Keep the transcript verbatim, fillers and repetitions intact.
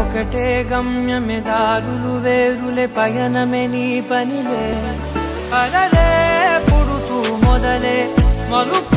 ఒకటే గమ్యమే దారులు వేరులే పయనమే నీ పనిలే అలలే పుడుతూ మొదలే మలుపు